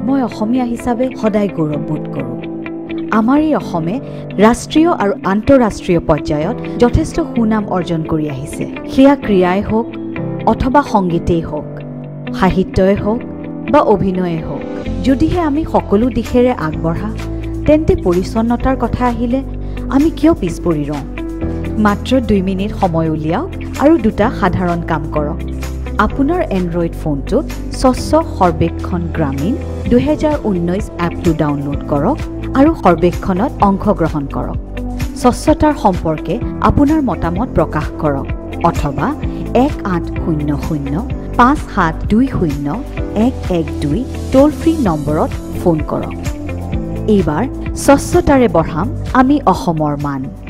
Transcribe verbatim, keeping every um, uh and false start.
মই অসমীয়া হিচাপে সদায় গৌৰৱবোধ কৰোঁ। আমাৰ এই অসমে ৰাষ্ট্ৰীয় আৰু আন্তঃৰাষ্ট্ৰীয় পৰ্যায়ত যথেষ্ট সুনাম অৰ্জন কৰি আহিছে। সেয়া ক্ৰীড়াই হওক অথবা সংগীতেই হওক, সাহিত্যই হওক বা অভিনয়েই হওক। যদিহে আমি সকলো দিশেৰে আগবঢ়া, তেন্তে পৰিচ্ছন্নতাৰ কথা আহিলে আমি কিয় পিছ পৰি ৰওঁ? মাত্ৰ দুই মিনিট সময় উলিয়াওক আৰু দুটা সাধাৰণ কাম কৰক। আপোনাৰ এণ্ড্ৰইড ফোনটোত স্বচ্ছ সৰ্বেক্ষণ গ্ৰামীণ দুহেজাৰ ঊনৈছ এপটো ডাউনলোড কৰক আৰু সৰ্বেক্ষণত অংশগ্ৰহণ কৰক। স্বচ্ছতাৰ সম্পৰ্কে আপোনাৰ মতামত প্ৰকাশ কৰক অথবা এক আঠ শূন্য শূন্য পাঁচ সাত দুই শূন্য এক এক দুই টোল ফ্ৰী নম্বৰত ফোন কৰক। এইবাৰ স্বচ্ছতাৰে বঢ়াম আমি অসমৰ মান।